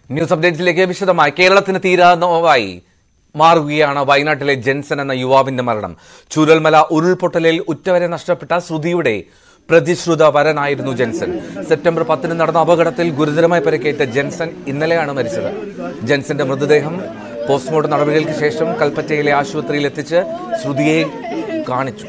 News അപ്ഡേറ്റ്സിലേക്ക് വിശദമായി. കേരളത്തിന് തീരാ നോവായി മാറുകയാണ് വയനാട്ടിലെ ജെൻസൺ എന്ന യുവാവിന്റെ മരണം. ചൂരൽമല ഉരുൾപൊട്ടലിൽ ഉറ്റവരെ നഷ്ടപ്പെട്ട ശ്രുതിയുടെ പ്രതിശ്രുത വരനായിരുന്നു ജെൻസൺ. സെപ്റ്റംബർ 10 നടന്ന അപകടത്തിൽ ഗുരുതരമായി പരിക്കേറ്റ ജെൻസൺ ഇന്നലെയാണ് മരിച്ചത്. ജെൻസന്റെ മൃതദേഹം പോസ്റ്റ്മോർട്ടം നടപടികൾക്ക് ശേഷം കൽപ്പറ്റയിലെ ആശുപത്രിയിൽ എത്തിച്ച് ശ്രുതിയെ കാണിച്ചു.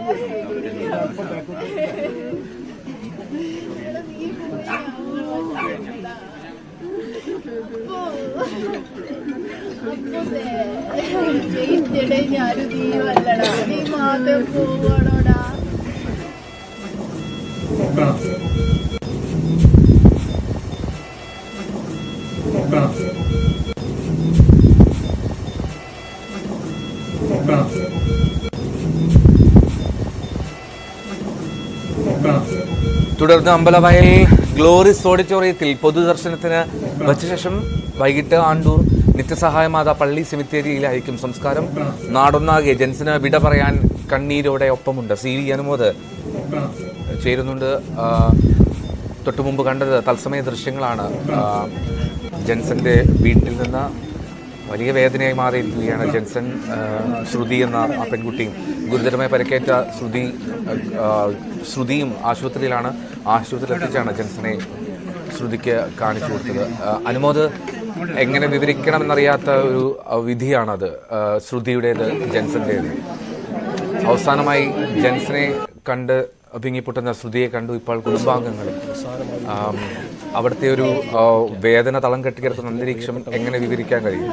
തുടർന്ന് അമ്പലവയൽ ഗ്ലോറിസ് ഓഡിറ്റോറിയത്തിൽ പൊതുദർശനത്തിന് വച്ച ശേഷം വൈകിട്ട് ആണ്ടൂർ നിത്യസഹായമാത പള്ളി സെമിത്തേരിയിലായിരിക്കും സംസ്കാരം. നാടൊന്നാകെ ജെൻസന് വിട പറയാൻ കണ്ണീരോടെ ഒപ്പമുണ്ട്. സി വി അനുമോദ് ചേരുന്നുണ്ട്. തൊട്ടുമുമ്പ് കണ്ടത് തത്സമയ ദൃശ്യങ്ങളാണ്. ജെൻസന്റെ വീട്ടിൽ നിന്ന് വലിയ വേദനയായി മാറിയിരിക്കുകയാണ് ജെൻസൺ. ശ്രുതി എന്ന ആ പെൺകുട്ടിയും ഗുരുതരമായി പരിക്കേറ്റ ശ്രുതിയും ആശുപത്രിയിലാണ്. ആശുപത്രിയിൽ എത്തിച്ചാണ് ജെൻസനെ ശ്രുതിക്ക് കാണിച്ചു കൊടുത്തത്. അനുമോദ്, എങ്ങനെ വിവരിക്കണമെന്നറിയാത്ത ഒരു വിധിയാണത് ശ്രുതിയുടേത്, ജെൻസന്റേത്. അവസാനമായി ജെൻസനെ കണ്ട് വിങ്ങിപ്പൊട്ടുന്ന ശ്രുതിയെ കണ്ടു ഇപ്പോൾ കുടുംബാംഗങ്ങളും. അവിടുത്തെ ഒരു വേദന തളം കെട്ടിക്കിടക്കുന്ന അന്തരീക്ഷം എങ്ങനെ വിവരിക്കാൻ കഴിയും?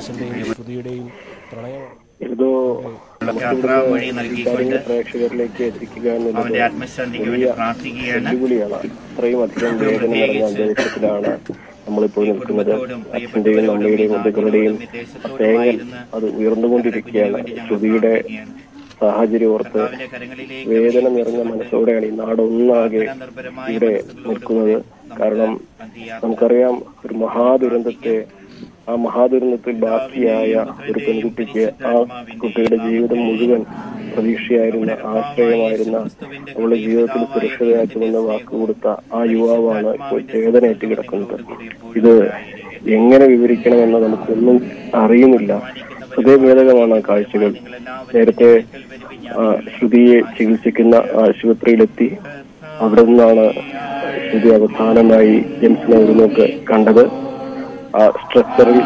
പ്രേക്ഷകരിലേക്ക് എത്തിക്കുക എന്നുള്ളത് വലിയ വെല്ലുവിളിയാണ്. ഇത്രയും അധികം വേദന നിറഞ്ഞ അന്തരീക്ഷത്തിലാണ് നമ്മളിപ്പോൾ നിൽക്കുന്നത്. അച്ഛന്റെയും അമ്മയുടെയും ബന്ധുക്കളുടെയും തേങ്ങൽ അത് ഉയർന്നുകൊണ്ടിരിക്കുകയാണ്. ശ്രുതിയുടെ സാഹചര്യം ഓർത്ത് വേദന നിറഞ്ഞ മനസ്സോടെയാണ് ഈ നാടൊന്നാകെ ഇവിടെ നിൽക്കുന്നത്. കാരണം നമുക്കറിയാം, ഒരു ആ മഹാദുരന്തത്തിൽ ബാക്കിയായ ഒരു പെൺകുട്ടിക്ക്, ആ കുട്ടിയുടെ ജീവിതം മുഴുവൻ പ്രതീക്ഷയായിരുന്ന, ആശ്രയമായിരുന്ന, അവളുടെ ജീവിതത്തിൽ സുരക്ഷിതയാക്കുമെന്ന് വാക്കുകൊടുത്ത ആ യുവാവാണ് ഇപ്പോൾ ചേതനയേറ്റ് കിടക്കുന്നത്. ഇത് എങ്ങനെ വിവരിക്കണമെന്ന് നമുക്കൊന്നും അറിയുന്നില്ല. ഹൃദയഭേദകമാണ് കാഴ്ചകൾ. നേരത്തെ ശ്രുതിയെ ചികിത്സിക്കുന്ന ആശുപത്രിയിലെത്തി. അവിടെ നിന്നാണ് ശ്രുതി അവസാനമായി ജെൻസനെ ഒരു നോക്ക് കണ്ടത്. ആ സ്ട്രെച്ചറിൽ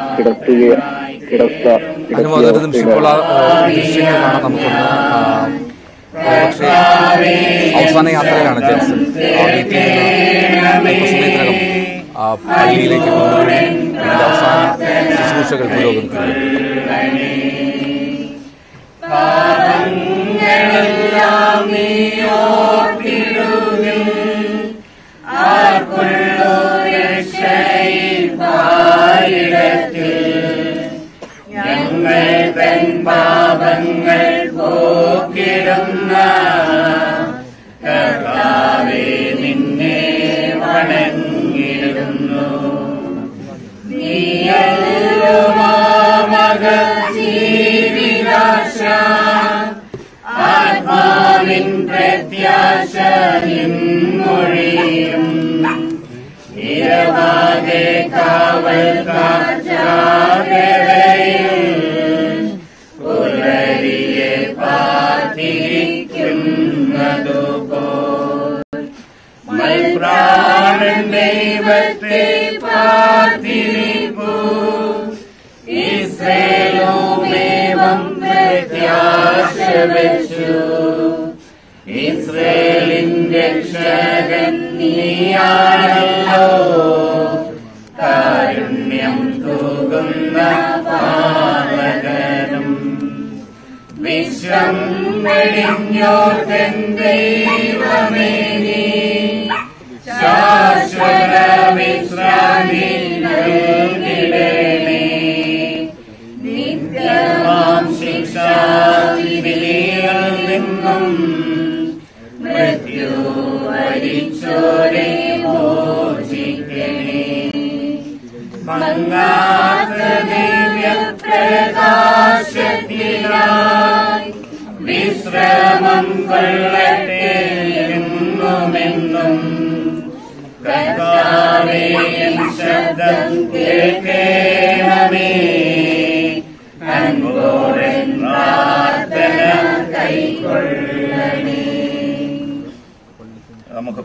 അവസാന യാത്രയിലാണ് ജെൻസൺ. അല്പസമയത്തിനകം പള്ളിയിലേക്ക് ഇതിന്റെ അവസാന ശുശ്രൂഷകൾ പുരോഗമിക്കുന്നു. പാപങ്ങൾ പോക്കിടുന്ന കർത്താവേ, നിന്നെ വണങ്ങിടുന്നു. നീയല്ലോ ജീവിതാശ, ആത്മാവിൻ പ്രത്യാശ നിൻമൊഴിയും. ഇരവാകെ കാവൽ കാച്ചാകരയിൽ പുലരിയെ പാർത്തിരിക്കുന്നതുപോൽ മൽപ്രാണൻ ദൈവത്തെ പാർത്തിരിപ്പൂ. ഇസ്രായേലുമേവം പ്രത്യാശ വെച്ചു. ഇസ്രായേലിൻ രക്ഷകൻ നീയാണല്ലോ, കാരുണ്യം തൂകുന്ന പാലകനും. വിശ്വം വെടിഞ്ഞോർത്തൻ ദൈവമേ, നീ ശാശ്വത വിശ്രാന്തി നൽകിടണേ. നിത്യമാം ശിക്ഷാവിധിയിൽ നിന്നും മൃത്യു വരിച്ചോരെ മോചിക്കണേ. മങ്ങാത്ത ദിവ്യപ്രകാശത്തിനായി വിശ്രമം കൊള്ളട്ടെ എന്നുമെന്നും. കർത്താവേ, ശബ്ദം കേൾക്കേ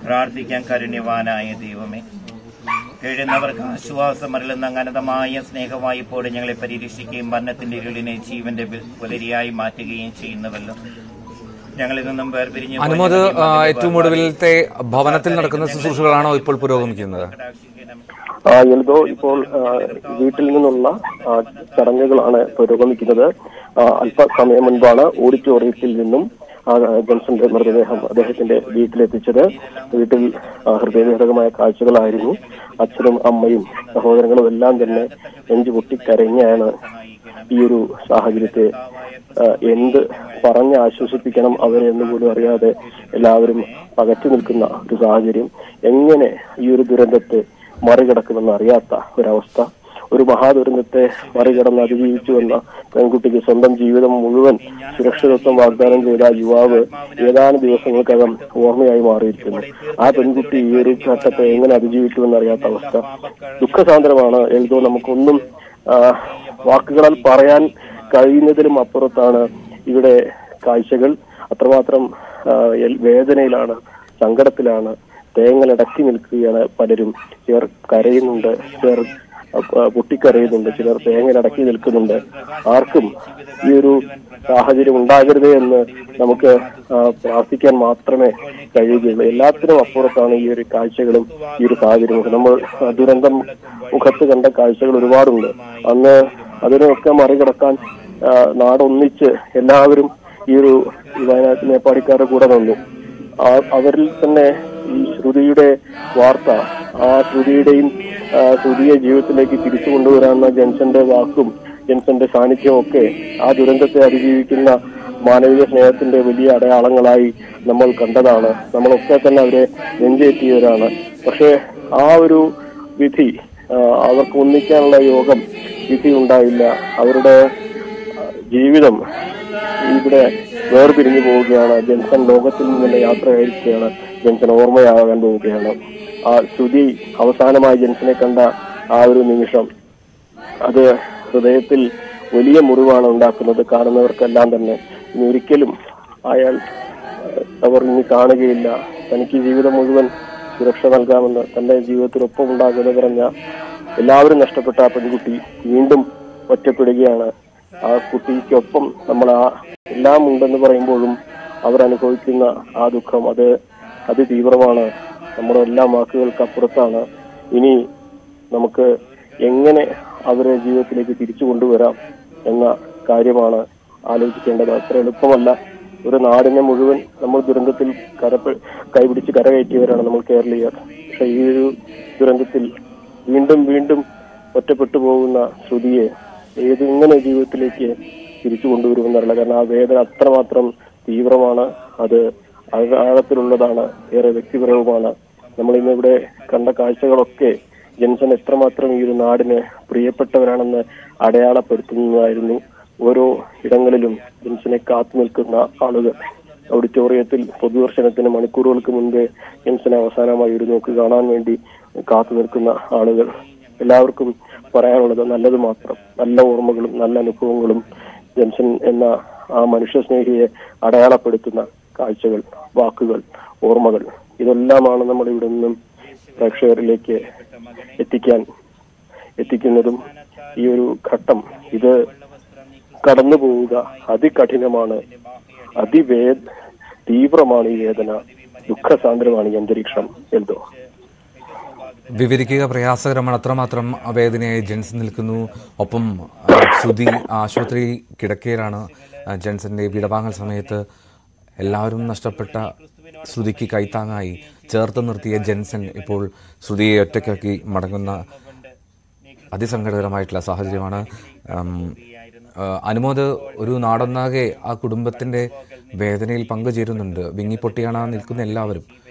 പ്രാർത്ഥിക്കാൻ കാരുണ്യവാനായ ദൈവമേ. കഴിയുന്നവർക്ക് ആശ്വാസമരുളുന്ന അനന്തമായ സ്നേഹവായ്പോടെ ഞങ്ങളെ പരിരക്ഷിക്കുകയും മരണത്തിന്റെ ഇരുളിനെ ജീവന്റെ പുലരിയായി മാറ്റുകയും ചെയ്യുന്നവല്ലോ. ഞങ്ങളിൽ നിന്നും വേർപിരിഞ്ഞു അനുമോദ്, ഏറ്റവും ഒടുവിലത്തെ ഭവനത്തിൽ നടക്കുന്ന ശുശ്രൂഷകളാണോ ഇപ്പോൾ പുരോഗമിക്കുന്നത്? എൽദോ, ഇപ്പോൾ വീട്ടിൽ നിന്നുള്ള ചടങ്ങുകളാണ് പുരോഗമിക്കുന്നത്. അല്പസമയം മുൻപാണ് ഓഡിറ്റോറിയത്തിൽ നിന്നും ജോൺസന്റെ മൃതദേഹം അദ്ദേഹത്തിന്റെ വീട്ടിലെത്തിച്ചത്. വീട്ടിൽ ഹൃദയവിഹരകമായ കാഴ്ചകളായിരുന്നു. അച്ഛനും അമ്മയും സഹോദരങ്ങളും എല്ലാം തന്നെ നെഞ്ചു പൊട്ടിക്കരഞ്ഞാണ് ഈ ഒരു സാഹചര്യത്തെ എന്ത് പറഞ്ഞ് ആശ്വസിപ്പിക്കണം അവരെ എന്ന് പോലും അറിയാതെ എല്ലാവരും പകച്ചു നിൽക്കുന്ന ഒരു സാഹചര്യം. എങ്ങനെ ഈ ഒരു ദുരന്തത്തെ മറികടക്കുമെന്ന് അറിയാത്ത ഒരവസ്ഥ. ഒരു മഹാദുരന്തത്തെ മറികടന്ന് അതിജീവിച്ചു വന്ന പെൺകുട്ടിക്ക് സ്വന്തം ജീവിതം മുഴുവൻ സുരക്ഷിതത്വം വാഗ്ദാനം ചെയ്ത യുവാവ് ഏതാനും ദിവസങ്ങൾക്കകം ഓർമ്മയായി മാറിയിരിക്കുന്നു. ആ പെൺകുട്ടി ഈ ഒരു ഘട്ടത്തെ എങ്ങനെ അതിജീവിക്കുമെന്ന് അറിയാത്ത അവസ്ഥ ദുഃഖസാന്ദ്രമാണ്. എൽദോ, നമുക്കൊന്നും വാക്കുകളാൽ പറയാൻ കഴിയുന്നതിലും അപ്പുറത്താണ് ഇവിടെ കാഴ്ചകൾ. അത്രമാത്രം വേദനയിലാണ്, സങ്കടത്തിലാണ്, തേങ്ങലടക്കി നിൽക്കുകയാണ് പലരും. ചിലർ കരയുന്നുണ്ട്, ചിലർ പൊട്ടിക്കരയുന്നുണ്ട്, ചിലർ തേങ്ങലടക്കി നിൽക്കുന്നുണ്ട്. ആർക്കും ഈ ഒരു സാഹചര്യം ഉണ്ടാകരുതേ എന്ന് നമുക്ക് പ്രാർത്ഥിക്കാൻ മാത്രമേ കഴിയുകയുള്ളൂ. എല്ലാത്തിനും അപ്പുറത്താണ് ഈ ഒരു കാഴ്ചകളും ഈ ഒരു സാഹചര്യവും. നമ്മൾ ദുരന്തം മുഖത്ത് കണ്ട കാഴ്ചകൾ ഒരുപാടുണ്ട്. അന്ന് അതിനെയൊക്കെ മറികടക്കാൻ നാടൊന്നിച്ച് എല്ലാവരും ഈ ഒരു വയനാട്ടിൽ നേപ്പാളിക്കാരുടെ കൂടെ നിന്നു. അവരിൽ തന്നെ ഈ ശ്രുതിയുടെ വാർത്ത, ആ ശ്രുതിയുടെയും ശ്രുതിയെ ജീവിതത്തിലേക്ക് തിരിച്ചു കൊണ്ടുവരാനുള്ള ജെൻസന്റെ വാക്കും ജെൻസന്റെ സാന്നിധ്യവും ഒക്കെ ആ ദുരന്തത്തെ അതിജീവിക്കുന്ന മാനവിക സ്നേഹത്തിന്റെ വലിയ അടയാളങ്ങളായി നമ്മൾ കണ്ടതാണ്. നമ്മളൊക്കെ തന്നെ അവരെ നെഞ്ചേറ്റിയവരാണ്. പക്ഷെ ആ ഒരു വിധി, അവർക്ക് ഒന്നിക്കാനുള്ള യോഗം വിധി ഉണ്ടായില്ല. അവരുടെ ജീവിതം ഇവിടെ വേർപിരിഞ്ഞു പോവുകയാണ്. ജെൻസൺ ലോകത്തിൽ നിന്നുള്ള യാത്രയായിരിക്കുകയാണ്. ജെൻസൺ ഓർമ്മയാകാൻ പോവുകയാണ്. ആ ശ്രുതി അവസാനമായി ജെൻസനെ കണ്ട ആ ഒരു നിമിഷം അത് ഹൃദയത്തിൽ വലിയ മുറിവാണ് ഉണ്ടാക്കുന്നത്. കാണുന്നവർക്കെല്ലാം തന്നെ ഇനി ഒരിക്കലും അവർ ഇനി കാണുകയില്ല. തനിക്ക് ജീവിതം മുഴുവൻ സുരക്ഷ നൽകാമെന്ന് തന്റെ ജീവിതത്തിനൊപ്പം ഉണ്ടാകുമെന്ന് പറഞ്ഞ എല്ലാവരും നഷ്ടപ്പെട്ട ആ പെൺകുട്ടി വീണ്ടും ഒറ്റപ്പെടുകയാണ്. ആ കുട്ടിക്കൊപ്പം നമ്മൾ എല്ലാം ഉണ്ടെന്ന് പറയുമ്പോഴും അവരനുഭവിക്കുന്ന ആ ദുഃഖം അത് അതിതീവ്രമാണ്. നമ്മുടെ എല്ലാ വാക്കുകൾക്ക് അപ്പുറത്താണ്. ഇനി നമുക്ക് എങ്ങനെ അവരെ ജീവിതത്തിലേക്ക് തിരിച്ചു കൊണ്ടുവരാം എന്ന കാര്യമാണ് ആലോചിക്കേണ്ടത്. അത്ര എളുപ്പമല്ല. ഒരു നാടിനെ മുഴുവൻ നമ്മൾ ദുരന്തത്തിൽ കൈപിടിച്ച് കരകയറ്റിയവരാണ് നമ്മൾ കേരളീയർ. പക്ഷെ ഈ ഒരു ദുരന്തത്തിൽ വീണ്ടും വീണ്ടും ഒറ്റപ്പെട്ടു പോകുന്ന ശ്രുതിയെ ഇങ്ങനെ ജീവിതത്തിലേക്ക് തിരിച്ചു കൊണ്ടുവരുമെന്നറിയില്ല. കാരണം ആ വേദന അത്രമാത്രം തീവ്രമാണ്. അത് ആഴത്തിലുള്ളതാണ്, ഏറെ വ്യക്തിപരവുമാണ്. നമ്മൾ ഇന്നിവിടെ കണ്ട കാഴ്ചകളൊക്കെ ജെൻസൺ എത്രമാത്രം ഈ ഒരു നാടിന് പ്രിയപ്പെട്ടവരാണെന്ന് അടയാളപ്പെടുത്തുന്നതായിരുന്നു. ഓരോ ഇടങ്ങളിലും ജെൻസനെ കാത്തു നിൽക്കുന്ന ആളുകൾ. ഓഡിറ്റോറിയത്തിൽ പൊതുദർശനത്തിന് മണിക്കൂറുകൾക്ക് മുൻപേ ജെൻസനെ അവസാനമായി ഒരു നോക്ക് കാണാൻ വേണ്ടി കാത്തു നിൽക്കുന്ന ആളുകൾ. എല്ലാവർക്കും പറയാനുള്ളത് നല്ലത് മാത്രം. നല്ല ഓർമ്മകളും നല്ല അനുഭവങ്ങളും ജെൻസൺ എന്ന ആ മനുഷ്യസ്നേഹിയെ അടയാളപ്പെടുത്തുന്ന കാഴ്ചകൾ, വാക്കുകൾ, ഓർമ്മകൾ, ഇതെല്ലാമാണ് നമ്മൾ ഇവിടെ നിന്നും പ്രേക്ഷകരിലേക്ക് എത്തിക്കുന്നതും. ഈ ഒരു ഘട്ടം ഇത് കടന്നു പോവുക അതികഠിനമാണ്, തീവ്രമാണ്. ഈ വേദന ദുഃഖസാന്ദ്രമാണ് ഈ അന്തരീക്ഷം. എന്തോ വിവരിക്കുക പ്രയാസകരമാണ്. അത്രമാത്രം വേദനയായി ജെൻസൺ നിൽക്കുന്നു. ഒപ്പം ശ്രുതി ആശുപത്രി കിടക്കയിലാണ്. ജെൻസന്റെ വിടവാങ്ങൽ സമയത്ത് എല്ലാവരും നഷ്ടപ്പെട്ട ശ്രുതിക്ക് കൈത്താങ്ങായി ചേർത്ത് നിർത്തിയ ജെൻസൺ ഇപ്പോൾ ശ്രുതിയെ ഒറ്റയ്ക്കാക്കി മടങ്ങുന്ന അതിസങ്കടകരമായിട്ടുള്ള സാഹചര്യമാണ്. അനുമോദ്, ഒരു നാടൊന്നാകെ ആ കുടുംബത്തിന്റെ വേദനയിൽ പങ്കുചേരുന്നുണ്ട്. വിങ്ങിപ്പൊട്ടിയാണ് നിൽക്കുന്ന എല്ലാവരും.